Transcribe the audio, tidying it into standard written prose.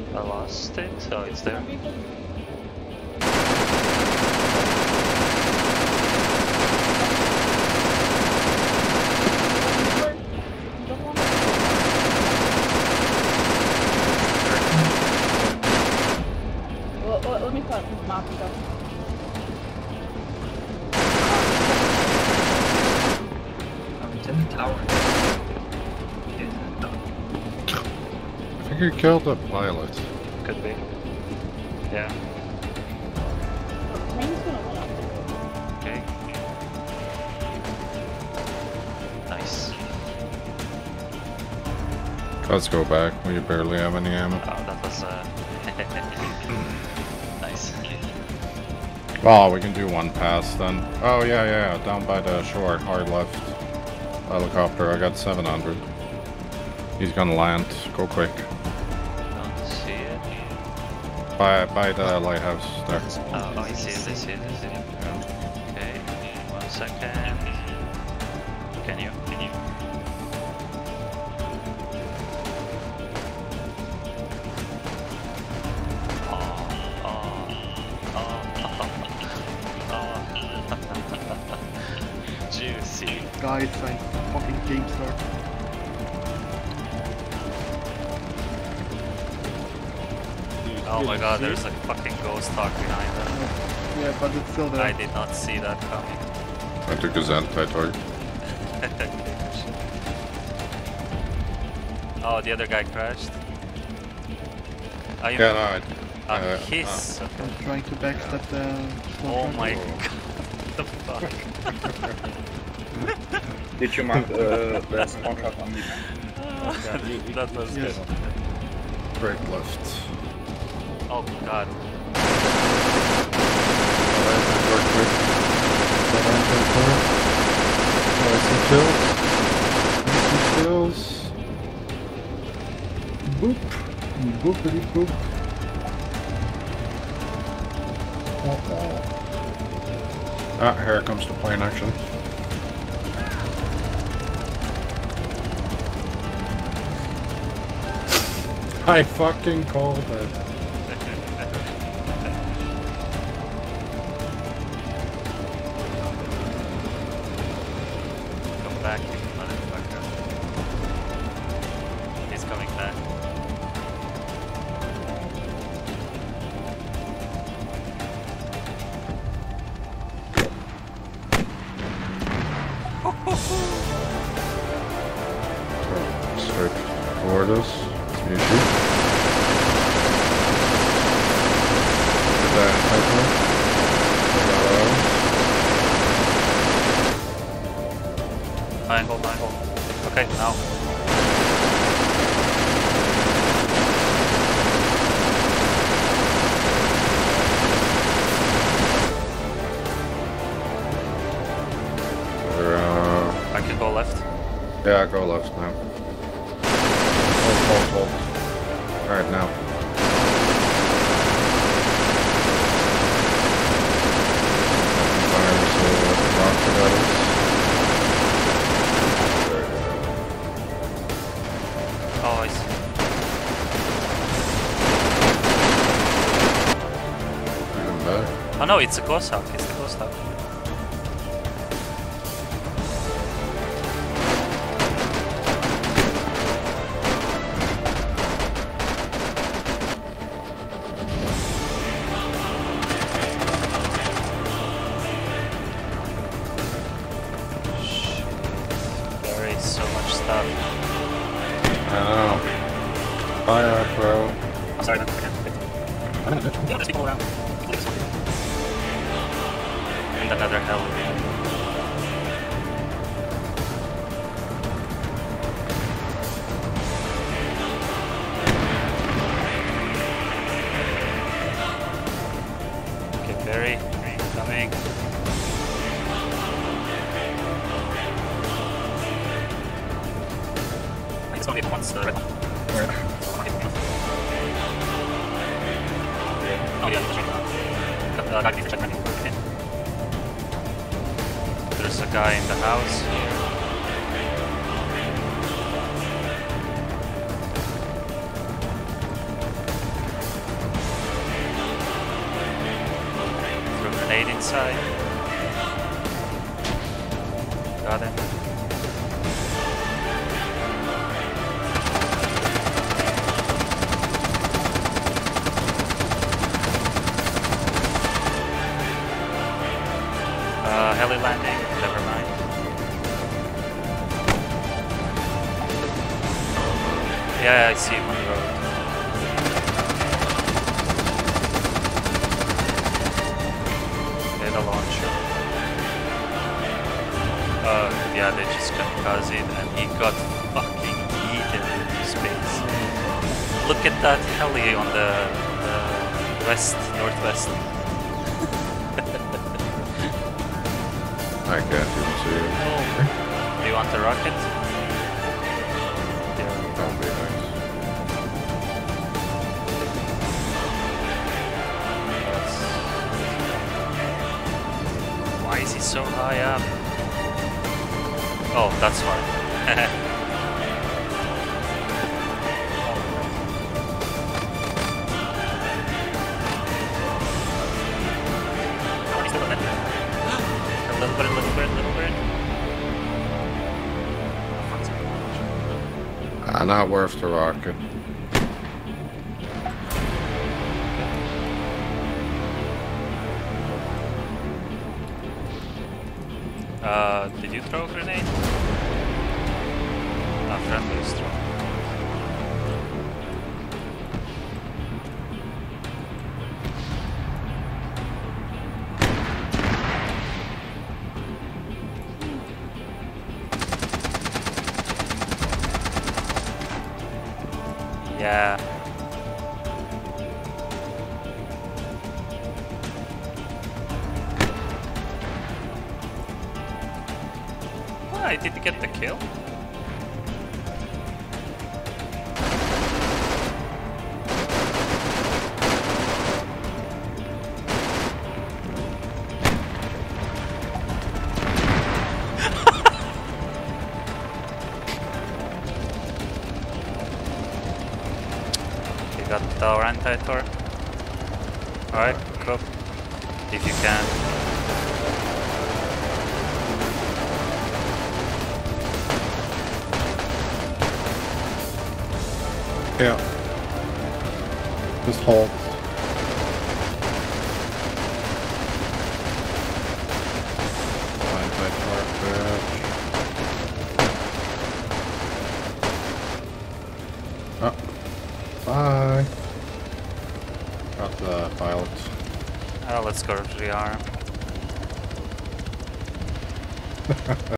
I lost it, so it's there. Well, let me put this map stuff. It's in the tower. I think you killed the pilot. Could be. Yeah. Train's gonna win. Okay. Nice. Let's go back. We barely have any ammo. Oh, that was nice. Oh, we can do one pass then. Oh yeah, down by the shore, hard left. Helicopter, I got 700. He's gonna land. Go quick. Don't see it. By the lighthouse there. Oh, I see it, I see it, I see it. Yeah. Okay, 1 second. Can you? Juicy. Guys, I fucking game start. Oh my god, there's a fucking ghost hog behind us. Yeah, but it's still there. I did not see that coming. I took his anti-target. Oh, the other guy crashed. Oh, you Yeah, no, his. I'm trying to backstep the Oh squad. my god. The fuck? Did you mark the spawn trap on the map? That was Yes. good. Great left. Oh god. Kills. Boop. Boopity boop. Ah, here comes the plane actually. I fucking called it. Come back, you motherfucker. He's coming back. Straight toward us. You shoot. Get that pipeline. Hold. Okay, now. I can go left. Yeah, go left now. Hold. Alright, now. Fires rocket at us. Oh, I see. Even better. Oh no, it's a ghost hawk. It's the ghost hawk. There is so much stuff. I know. Fire, bro. I'm sorry, man. There's people around. And another hell. Okay, Barry, coming. It's only the ones red one. Oh yeah, there's a guy in the house. grenade inside. Got him. Heli landing, never mind. Yeah, I see him on the road. The launcher. Yeah, they just kamikazed and he got fucking eaten into space. Look at that heli on the northwest. I can't even see it. Do you want a rocket? That would be nice. Why is he so high up? Oh, that's why. Little bit. Not worth the rocket. Did you throw a grenade? Not friendly's throw. Yeah. Why did you get the kill? Got our anti-tor. Alright, cool. If you can. Yeah. Just hold. Oh. Bye. Got the pilot. Oh, let's go to the arm.